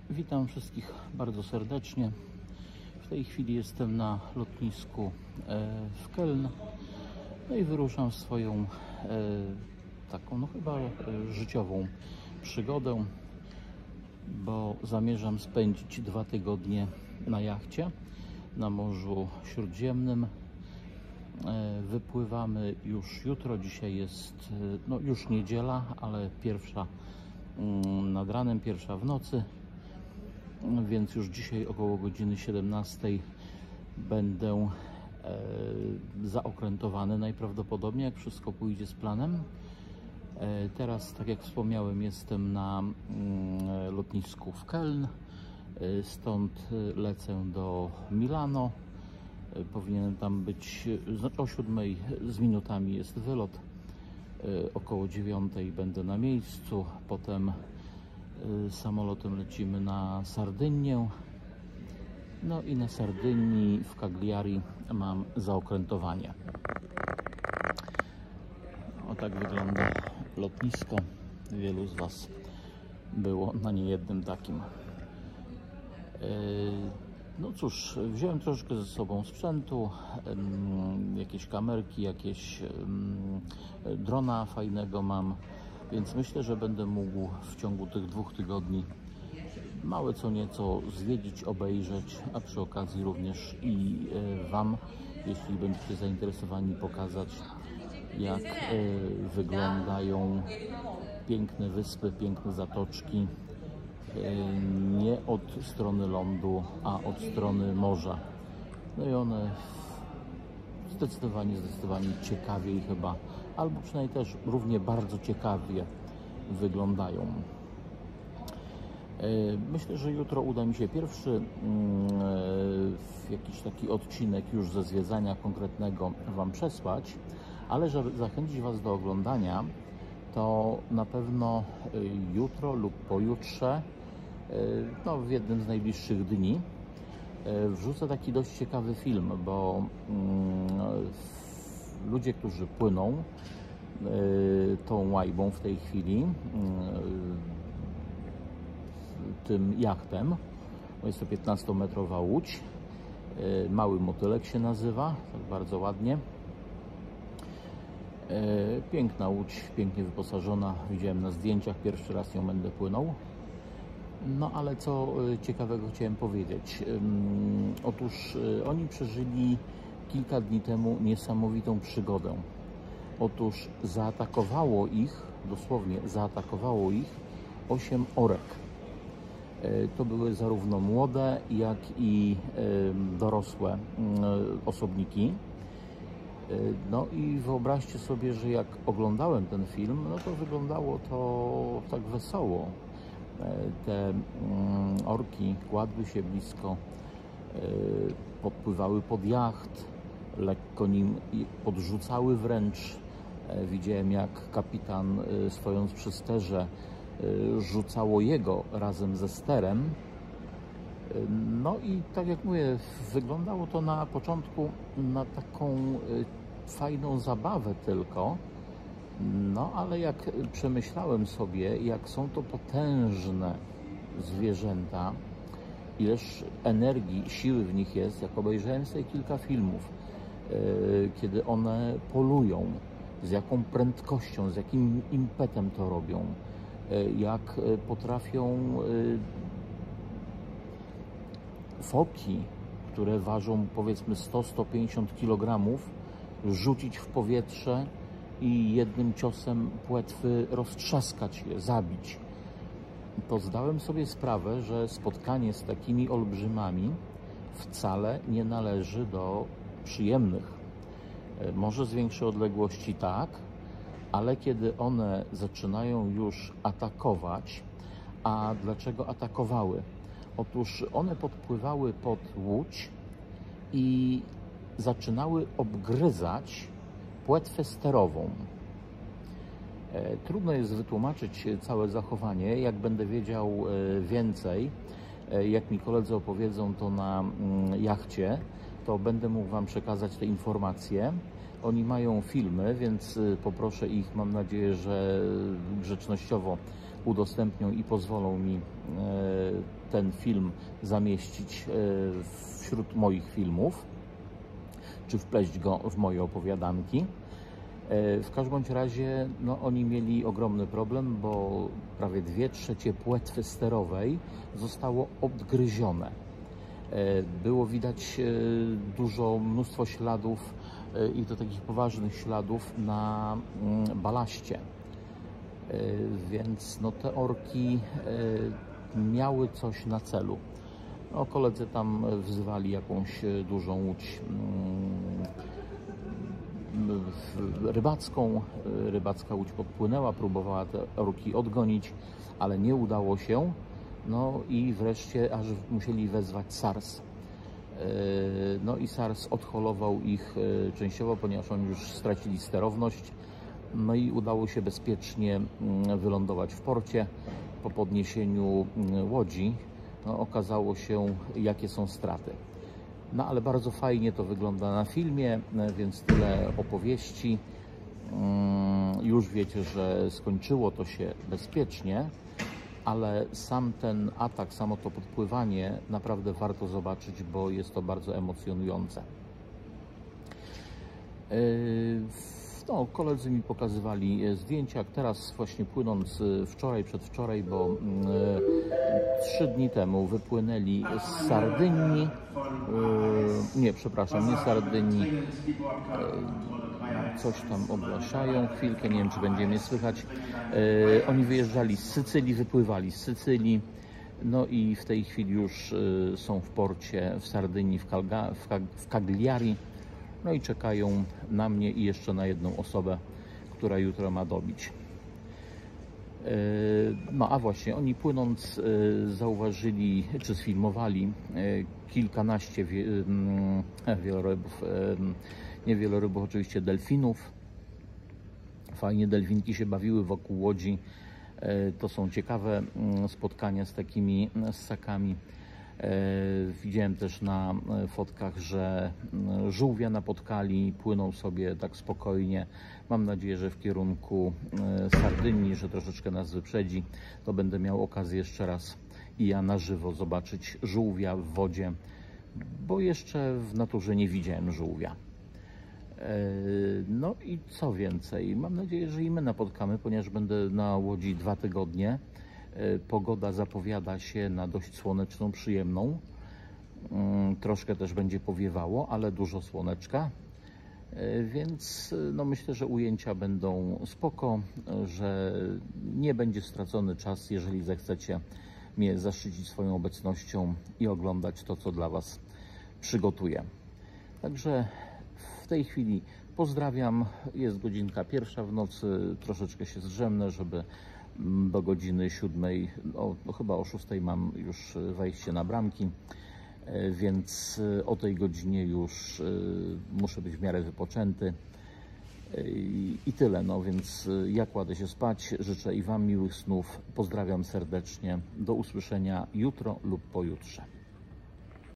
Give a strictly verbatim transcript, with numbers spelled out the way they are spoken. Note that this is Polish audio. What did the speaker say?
Witam wszystkich bardzo serdecznie. W tej chwili jestem na lotnisku w Köln. No i wyruszam w swoją taką, no chyba życiową przygodę, bo zamierzam spędzić dwa tygodnie na jachcie na Morzu Śródziemnym. Wypływamy już jutro. Dzisiaj jest no już niedziela, ale pierwsza nad ranem, pierwsza w nocy. Więc już dzisiaj około godziny siedemnastej będę e, zaokrętowany najprawdopodobniej, jak wszystko pójdzie z planem. E, teraz, tak jak wspomniałem, jestem na mm, lotnisku w Köln. E, stąd lecę do Milano. E, powinienem tam być, znaczy o siódmej z minutami jest wylot. E, około dziewiątej będę na miejscu. Potem samolotem lecimy na Sardynię. No i na Sardynii w Cagliari mam zaokrętowanie. O tak wygląda lotnisko. Wielu z Was było na niejednym takim. No cóż, wziąłem troszkę ze sobą sprzętu, jakieś kamerki, jakieś drona fajnego mam. Więc myślę, że będę mógł w ciągu tych dwóch tygodni małe co nieco zwiedzić, obejrzeć, a przy okazji również i Wam, jeśli będziecie zainteresowani, pokazać, jak wyglądają piękne wyspy, piękne zatoczki, nie od strony lądu, a od strony morza. No i one zdecydowanie, zdecydowanie ciekawiej chyba, albo przynajmniej też równie bardzo ciekawie wyglądają. Myślę, że jutro uda mi się pierwszy jakiś taki odcinek już ze zwiedzania konkretnego Wam przesłać, ale żeby zachęcić Was do oglądania, to na pewno jutro lub pojutrze, no w jednym z najbliższych dni, wrzucę taki dość ciekawy film, bo ludzie, którzy płyną tą łajbą w tej chwili, tym jachtem, jest to piętnastometrowa łódź, Mały Motylek się nazywa, tak bardzo ładnie. Piękna łódź, pięknie wyposażona, widziałem na zdjęciach, pierwszy raz ją będę płynął. No ale co ciekawego chciałem powiedzieć. Otóż oni przeżyli kilka dni temu niesamowitą przygodę. Otóż zaatakowało ich, dosłownie zaatakowało ich osiem orek. To były zarówno młode, jak i dorosłe osobniki. No i wyobraźcie sobie, że jak oglądałem ten film, no to wyglądało to tak wesoło. Te orki kładły się blisko, podpływały pod jacht, lekko nim podrzucały wręcz. Widziałem, jak kapitan, stojąc przy sterze, rzucało jego razem ze sterem. No i tak jak mówię, wyglądało to na początku na taką fajną zabawę tylko. No ale jak przemyślałem sobie, jak są to potężne zwierzęta, ileż energii, siły w nich jest, jak obejrzałem sobie kilka filmów, yy, kiedy one polują, z jaką prędkością, z jakim impetem to robią, yy, jak potrafią yy, foki, które ważą powiedzmy sto do stu pięćdziesięciu kilogramów, rzucić w powietrze i jednym ciosem płetwy roztrzaskać je, zabić. To zdałem sobie sprawę, że spotkanie z takimi olbrzymami wcale nie należy do przyjemnych. Może z większej odległości tak, ale kiedy one zaczynają już atakować, a dlaczego atakowały? Otóż one podpływały pod łódź i zaczynały obgryzać płetwę sterową. Trudno jest wytłumaczyć całe zachowanie. Jak będę wiedział więcej, jak mi koledzy opowiedzą to na jachcie, to będę mógł Wam przekazać te informacje. Oni mają filmy, więc poproszę ich, mam nadzieję, że grzecznościowo udostępnią i pozwolą mi ten film zamieścić wśród moich filmów, czy wpleść go w moje opowiadanki. W każdym bądź razie no, oni mieli ogromny problem, bo prawie dwie trzecie płetwy sterowej zostało odgryzione. Było widać dużo, mnóstwo śladów i to takich poważnych śladów na balaście. Więc no, te orki miały coś na celu. No, koledzy tam wzywali jakąś dużą łódź rybacką. Rybacka łódź podpłynęła, próbowała te orki odgonić, ale nie udało się. No i wreszcie aż musieli wezwać SARS. No i SARS odholował ich częściowo, ponieważ oni już stracili sterowność. No i udało się bezpiecznie wylądować w porcie. Po podniesieniu łodzi no, okazało się, jakie są straty. No ale bardzo fajnie to wygląda na filmie, więc tyle opowieści. Już wiecie, że skończyło to się bezpiecznie, ale sam ten atak, samo to podpływanie naprawdę warto zobaczyć, bo jest to bardzo emocjonujące. No, koledzy mi pokazywali zdjęcia, teraz właśnie płynąc wczoraj, przedwczoraj, bo trzy dni temu wypłynęli z Sardynii, nie, przepraszam, nie z Sardynii, coś tam ogłaszają, chwilkę, nie wiem, czy będzie mnie słychać. Oni wyjeżdżali z Sycylii, wypływali z Sycylii, no i w tej chwili już są w porcie w Sardynii, w, Calga, w, w Cagliari. No i czekają na mnie i jeszcze na jedną osobę, która jutro ma dobić. No a właśnie, oni płynąc zauważyli, czy sfilmowali kilkanaście wielorybów, nie wielorybów, oczywiście delfinów. Fajnie delfinki się bawiły wokół łodzi. To są ciekawe spotkania z takimi ssakami. Widziałem też na fotkach, że żółwia napotkali, płyną sobie tak spokojnie. Mam nadzieję, że w kierunku Sardynii, że troszeczkę nas wyprzedzi, to będę miał okazję jeszcze raz i ja na żywo zobaczyć żółwia w wodzie, bo jeszcze w naturze nie widziałem żółwia. No i co więcej, mam nadzieję, że i my napotkamy, ponieważ będę na łodzi dwa tygodnie. Pogoda zapowiada się na dość słoneczną, przyjemną. Troszkę też będzie powiewało, ale dużo słoneczka. Więc no myślę, że ujęcia będą spoko, że nie będzie stracony czas, jeżeli zechcecie mnie zaszczycić swoją obecnością i oglądać to, co dla Was przygotuję. Także w tej chwili pozdrawiam. Jest godzinka pierwsza w nocy, troszeczkę się zdrzemnę, żeby do godziny siódmej, no, no chyba o szóstej mam już wejście na bramki, więc o tej godzinie już muszę być w miarę wypoczęty i tyle. No więc ja kładę się spać, życzę i Wam miłych snów, pozdrawiam serdecznie, do usłyszenia jutro lub pojutrze.